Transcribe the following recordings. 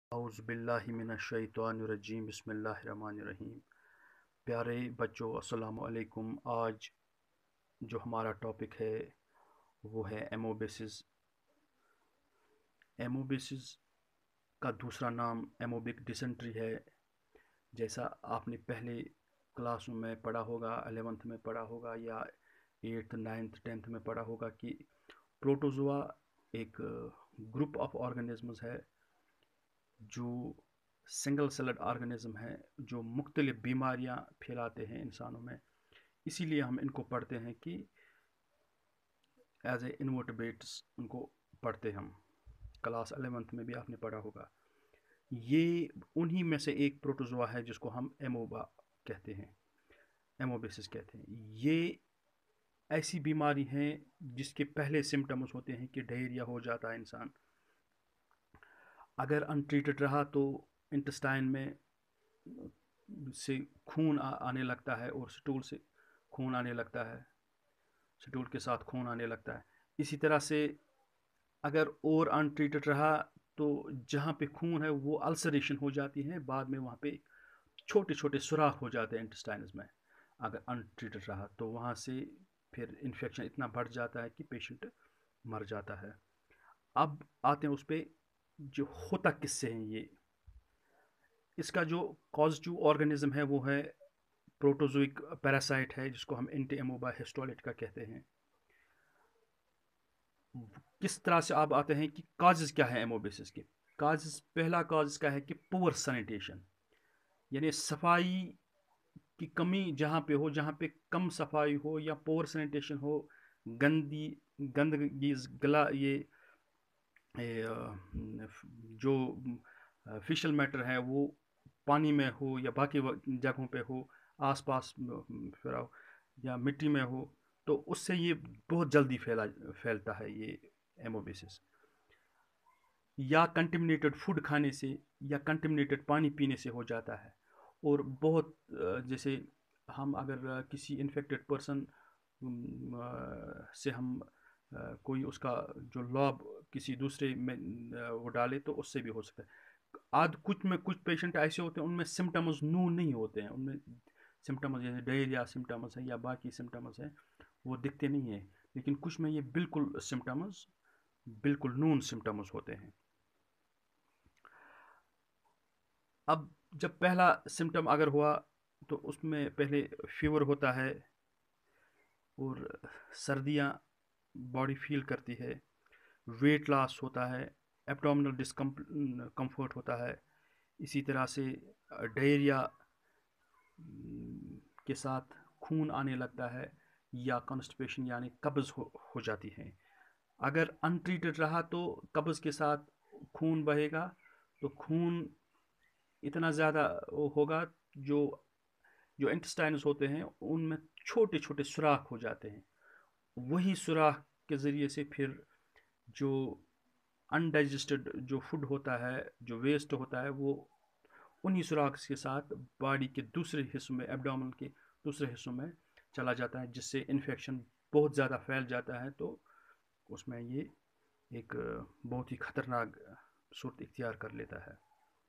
اعوذ باللہ من الشیطان الرجیم بسم اللہ الرحمن الرحیم۔ پیارے بچوں السلام علیکم۔ آج جو ہمارا ٹاپک ہے وہ ہے ایموبیسز۔ ایموبیسز کا دوسرا نام ایموبک ڈیسنٹری ہے۔ جیسا آپ نے پہلے کلاسوں میں پڑھا ہوگا، 11th میں پڑھا ہوگا یا 8th 9th 10th میں پڑھا ہوگا کہ پروٹوزوا ایک گروپ آف آرگنزمز ہے جو سنگل سیلڈ آرگنزم ہیں، جو مختلف بیماریاں پھیلاتے ہیں انسانوں میں۔ اسی لیے ہم ان کو پڑھتے ہیں کہ ایز اے انورٹبریٹس ان کو پڑھتے ہم۔ کلاس 11th میں بھی آپ نے پڑھا ہوگا۔ یہ انہی میں سے ایک پروٹوزوا ہے جس کو ہم ایموبا کہتے ہیں، ایموبیسس کہتے ہیں۔ یہ ایسی بیماری ہیں جس کے پہلے سمٹمز ہوتے ہیں کہ ڈائریا ہو جاتا ہے انسان۔ اگر انٹریٹڈ رہا تو انٹسٹائن میں سے خون آنے لگتا ہے اور سٹول سے خون آنے لگتا ہے، سٹول کے ساتھ خون آنے لگتا ہے۔ اسی طرح سے اگر اور انٹریٹڈ رہا تو جہاں پہ خون ہے وہ السریشن ہو جاتی ہے، بعد میں وہاں پہ چھوٹے چھوٹے سوراخ ہو جاتے ہیں انٹسٹائنز میں۔ اگر انٹریٹڈ رہا تو وہاں سے پھر انفیکشن اتنا بڑھ جاتا ہے کہ پیشنٹ مر جاتا ہے۔ اب آتے ہیں اس پہ جو ہوتا کس سے ہیں یہ۔ اس کا جو کازٹیو آرگنزم ہے وہ ہے پروٹوزوئک پیراسائٹ ہے، جس کو ہم انٹی ایموبا ہسٹولیٹکا کہتے ہیں۔ کس طرح سے آپ آتے ہیں کہ کازز کیا ہے ایموبیسس کے؟ کازز، پہلا کاز کا ہے کہ پور سینیٹیشن، یعنی صفائی کی کمی جہاں پہ ہو، جہاں پہ کم صفائی ہو یا پور سینیٹیشن ہو، گندگی گلا یہ جو فیشل میٹر ہے وہ پانی میں ہو یا باقی جگہوں پہ ہو، آس پاس پھرا ہو یا مٹی میں ہو، تو اس سے یہ بہت جلدی پھیلتا ہے یہ ایموبیسس۔ یا کنٹمنیٹڈ فوڈ کھانے سے یا کنٹمنیٹڈ پانی پینے سے ہو جاتا ہے۔ اور بہت جیسے ہم اگر کسی انفیکٹڈ پرسن سے ہم کوئی اس کا جو لاب کسی دوسرے میں وہ ڈالے تو اس سے بھی ہو سکتا ہے۔ کچھ پیشنٹ ایسے ہوتے ہیں ان میں سمٹمز نون نہیں ہوتے ہیں، ان میں سمٹمز جیسے ڈائریا سمٹمز ہیں یا باقی سمٹمز ہیں وہ دکھتے نہیں ہیں، لیکن کچھ میں یہ بالکل نون سمٹمز ہوتے ہیں۔ اب جب پہلا سمٹم اگر ہوا تو اس میں پہلے فیور ہوتا ہے اور سردیاں باڈی فیل کرتی ہے، ویٹ لاس ہوتا ہے، ایبڈومنل ڈسکمفرٹ ہوتا ہے، اسی طرح سے ڈائریا کے ساتھ خون آنے لگتا ہے یا کانسٹیپیشن یعنی قبض ہو جاتی ہے۔ اگر انٹریٹڈ رہا تو قبض کے ساتھ خون بہے گا تو خون اتنا زیادہ ہوگا، جو انٹسٹائنز ہوتے ہیں ان میں چھوٹے چھوٹے سوراخ ہو جاتے ہیں۔ وہی سوراخ کے ذریعے سے پھر جو انڈائجسٹڈ جو فوڈ ہوتا ہے، جو ویسٹ ہوتا ہے، وہ انہی سوراخ کے ساتھ باڈی کے دوسرے حصوں میں، ایبڈومن کے دوسرے حصوں میں چلا جاتا ہے، جس سے انفیکشن بہت زیادہ پھیل جاتا ہے۔ تو اس میں یہ ایک بہت ہی خطرناک صورت اختیار کر لیتا ہے۔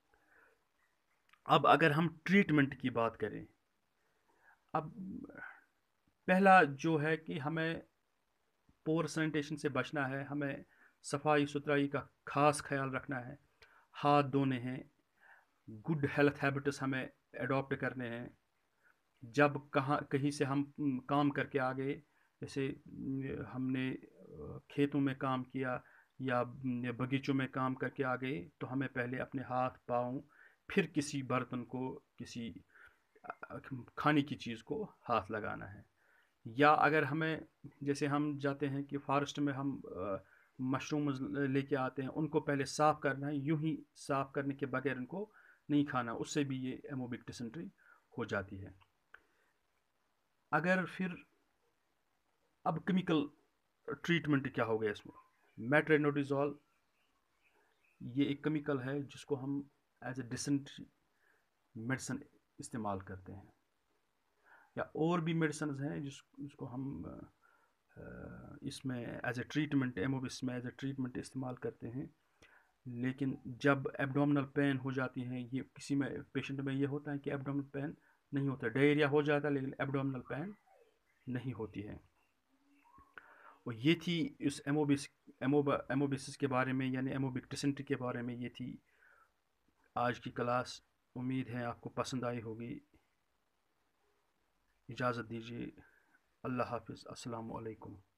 اب اگر ہم ٹریٹمنٹ کی بات کریں، اب پہلا جو ہے کہ ہمیں پور سینیٹیشن سے بچنا ہے، ہمیں صفائی ستھرائی کا خاص خیال رکھنا ہے، ہاتھ دھونے ہیں، گڈ ہیلتھ ہیبٹس ہمیں اڈاپٹ کرنے ہیں۔ جب کہیں سے ہم کام کر کے آ گئے، جیسے ہم نے کھیتوں میں کام کیا یا باغیچوں میں کام کر کے آ گئے، تو ہمیں پہلے اپنے ہاتھ پاؤں، پھر کسی برتن کو، کسی کھانے کی چیز کو ہاتھ لگانا ہے۔ یا اگر ہمیں جیسے ہم جاتے ہیں کہ فارسٹ میں ہم مشرومز لے کے آتے ہیں، ان کو پہلے صاف کرنا ہے، یوں ہی صاف کرنے کے بغیر ان کو نہیں کھانا، اس سے بھی یہ ایموبک ڈیسنٹری ہو جاتی ہے۔ اگر پھر اب کیمیکل ٹریٹمنٹ کیا ہو گیا اس میں، میٹرینوڈیزول یہ ایک کیمیکل ہے جس کو ہم ایز اے ڈیسنٹری میڈیسن استعمال کرتے ہیں، یا اور بھی میڈیسنز ہیں جس کو ہم اس میں ایز اے ٹریٹمنٹ، ایموبیس میں ایز اے ٹریٹمنٹ استعمال کرتے ہیں۔ لیکن جب ایبڈومنل پین ہو جاتی ہیں، یہ کسی میں پیشنٹ میں یہ ہوتا ہے کہ ایبڈومنل پین نہیں ہوتا، ڈائریا ہو جاتا ہے لیکن ایبڈومنل پین نہیں ہوتی ہے۔ اور یہ تھی اس ایموبیسس کے بارے میں، یعنی ایموبک ڈسنٹری کے بارے میں یہ تھی آج کی کلاس۔ امید ہے آپ کو پسند آئی ہوگی۔ اجازت دیجیے، اللہ حافظ، السلام علیکم۔